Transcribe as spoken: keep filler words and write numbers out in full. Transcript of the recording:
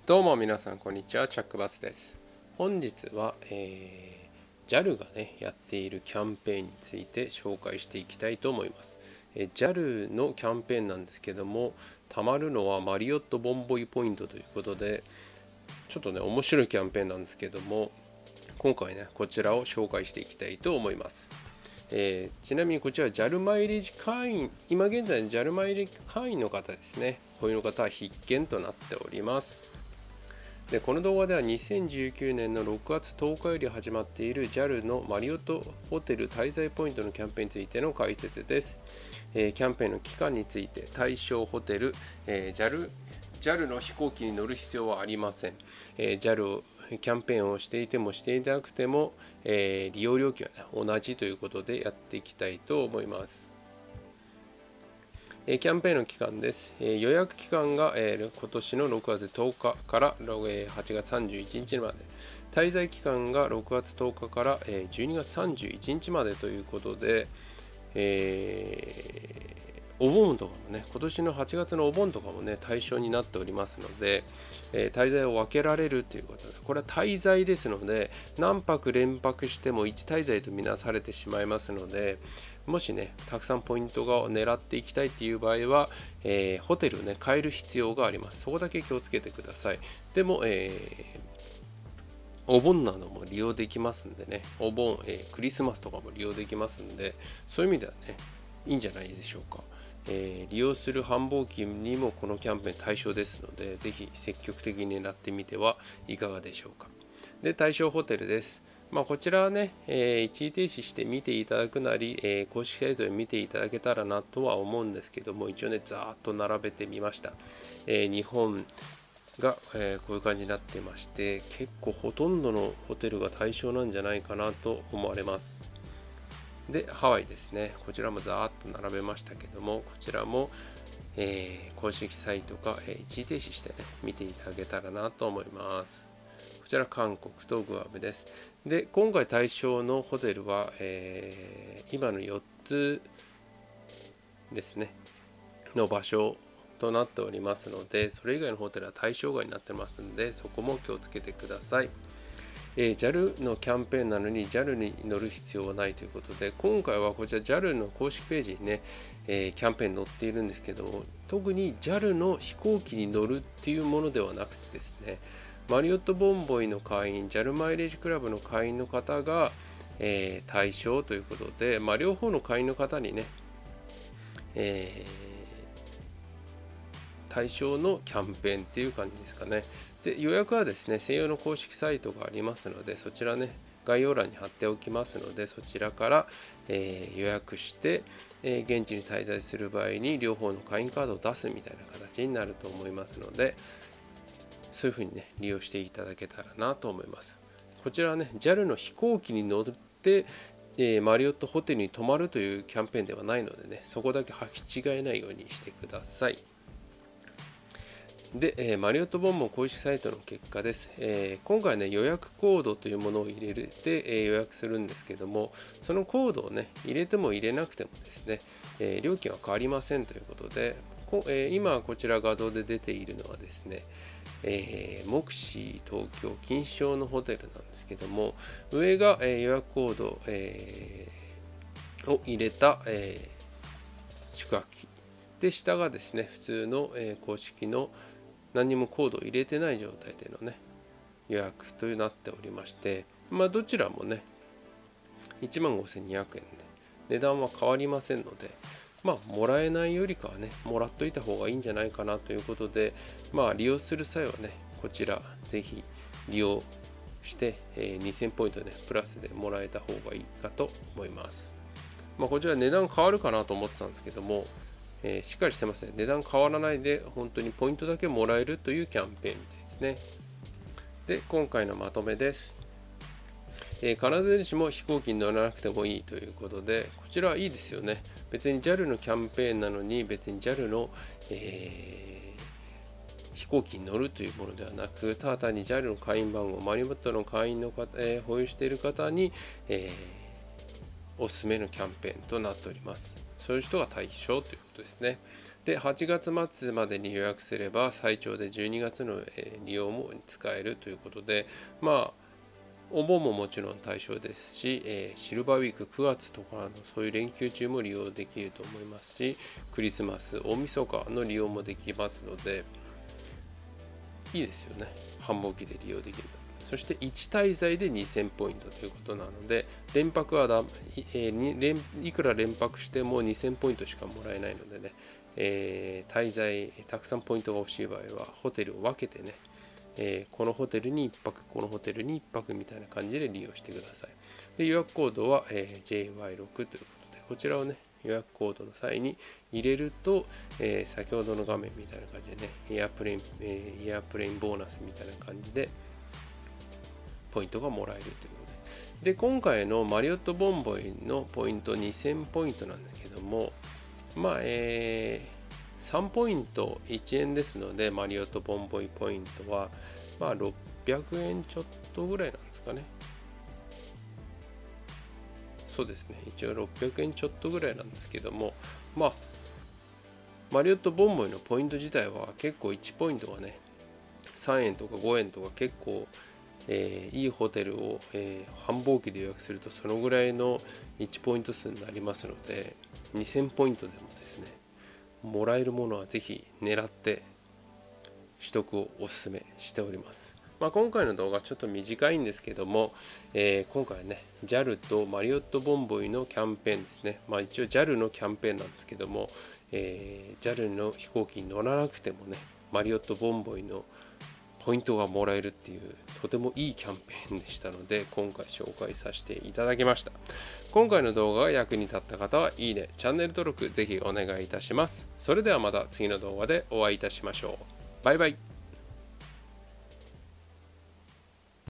どうも皆さんこんにちは、チャックバスです。本日は、えー、ジャル がねやっているキャンペーンについて紹介していきたいと思います。えー、ジャル のキャンペーンなんですけども、たまるのはマリオットボンボイポイントということで、ちょっとね面白いキャンペーンなんですけども、今回ねこちらを紹介していきたいと思います。えー、ちなみにこちら ジャル マイレージ会員、今現在の ジャル マイレージ会員の方ですね、こういうの方は必見となっております。でこの動画ではにせんじゅうきゅうねんのろくがつとおかより始まっている ジャル のマリオットホテル滞在ポイントのキャンペーンについての解説です。えー、キャンペーンの期間について、対象ホテル、えー、ジャル、ジャル の飛行機に乗る必要はありません。えー、ジャル をキャンペーンをしていてもしていなくても、えー、利用料金は、ね、同じということでやっていきたいと思います。キャンペーンの期間です。予約期間が今年のろくがつとおかからはちがつさんじゅういちにちまで。滞在期間がろくがつとおかからじゅうにがつさんじゅういちにちまでということで、えーお盆とかもね、今年のはちがつのお盆とかもね、対象になっておりますので、えー、滞在を分けられるということで、これは滞在ですので、何泊連泊してもいち滞在とみなされてしまいますので、もしね、たくさんポイントが狙っていきたいっていう場合は、えー、ホテルをね、変える必要があります。そこだけ気をつけてください。でも、えー、お盆なども利用できますんでね、お盆、えー、クリスマスとかも利用できますんで、そういう意味ではね、いいんじゃないでしょうか。えー、利用する繁忙期にもこのキャンペーン対象ですので、ぜひ積極的に狙ってみてはいかがでしょうか。で、対象ホテルです。まあ、こちらはね、えー、一時停止して見ていただくなり、えー、公式サイトで見ていただけたらなとは思うんですけども、一応ね、ざーっと並べてみました。えー、日本が、えー、こういう感じになってまして、結構ほとんどのホテルが対象なんじゃないかなと思われます。で、ハワイですね。こちらもざーっと並べましたけども、こちらも、えー、公式サイトか、えー、一時停止してね、見ていただけたらなと思います。こちら韓国とグアムです。で、今回対象のホテルは、えー、今のよっつですね、の場所となっておりますので、それ以外のホテルは対象外になってますので、そこも気をつけてください。えー、ジャル のキャンペーンなのに ジャル に乗る必要はないということで、今回はこちら ジャル の公式ページにね、えー、キャンペーン載っているんですけど、特に ジャル の飛行機に乗るっていうものではなくてですね、マリオットボンボイの会員、ジャル マイレージクラブの会員の方が、えー、対象ということで、まあ、両方の会員の方にね、えー、対象のキャンペーンっていう感じですかね。で、予約はですね、専用の公式サイトがありますので、そちらね、概要欄に貼っておきますので、そちらから、えー、予約して、えー、現地に滞在する場合に両方の会員カードを出すみたいな形になると思いますので、そういうふうにね、利用していただけたらなと思います。こちらはね、ジャル の飛行機に乗って、えー、マリオットホテルに泊まるというキャンペーンではないのでね、そこだけ履き違えないようにしてください。で、えー、マリオットボンボン公式サイトの結果です。えー、今回ね、予約コードというものを入れて、えー、予約するんですけども、そのコードをね、入れても入れなくてもですね、えー、料金は変わりませんということで、こえー、今こちら画像で出ているのはですね、えー、目視東京錦糸町のホテルなんですけども、上が、えー、予約コード、えー、を入れた、えー、宿泊費で、下がですね、普通の、えー、公式の何にもコードを入れてない状態でのね、予約となっておりまして、まあどちらもね、いちまんごせんにひゃくえんで値段は変わりませんので、まあもらえないよりかはね、もらっといた方がいいんじゃないかなということで、まあ利用する際はね、こちらぜひ利用して、えー、にせんポイントね、プラスでもらえた方がいいかと思います。まあこちら値段変わるかなと思ってたんですけども、えー、しっかりしてますね。値段変わらないで本当にポイントだけもらえるというキャンペーンみたいですね。で、今回のまとめです。えー、必ずしも飛行機に乗らなくてもいいということで、こちらはいいですよね。別に ジャル のキャンペーンなのに、別に ジャル の、えー、飛行機に乗るというものではなく、ただ単に ジャル の会員番号、マリオットの会員の方、えー、保有している方に、えー、おすすめのキャンペーンとなっております。そういう人が対象ということですね。 ではちがつ末までに予約すれば最長でじゅうにがつの利用も使えるということで、まあお盆ももちろん対象ですし、えー、シルバーウィークくがつとかのそういう連休中も利用できると思いますし、クリスマス大晦日の利用もできますのでいいですよね。繁忙期で利用できる。そしていち滞在でにせんポイントということなので、連泊はだ、えー、に連いくら連泊してもにせんポイントしかもらえないのでね、えー、滞在たくさんポイントが欲しい場合はホテルを分けてね、えー、このホテルにいっぱくこのホテルにいっぱくみたいな感じで利用してください。で予約コードは、えー、ジェイワイろく ということで、こちらをね予約コードの際に入れると、えー、先ほどの画面みたいな感じでねエアプレイン、えー、エアプレインボーナスみたいな感じでポイントがもらえるということで、で今回のマリオットボンボイのポイントにせんポイントなんだけども、まあえーさんポイントいちえんですので、マリオットボンボイポイントは、まあ、ろっぴゃくえんちょっとぐらいなんですかね。そうですね。一応ろっぴゃくえんちょっとぐらいなんですけども、まあ、マリオットボンボイのポイント自体は結構いちポイントがね、さんえんとかごえんとか結構、えー、いいホテルを、えー、繁忙期で予約するとそのぐらいのいちポイント数になりますので、にせんポイントでもですね、もらえるものはぜひ狙って取得をお勧めしております。まあ、今回の動画ちょっと短いんですけども、えー、今回はね ジャル とマリオットボンボイのキャンペーンですね。まあ一応 ジャル のキャンペーンなんですけども、えー、ジャル の飛行機に乗らなくてもねマリオットボンボイのポイントがもらえるっていうとてもいいキャンペーンでしたので、今回紹介させていただきました。今回の動画が役に立った方はいいね、チャンネル登録ぜひお願いいたします。それではまた次の動画でお会いいたしましょう。バイバイ。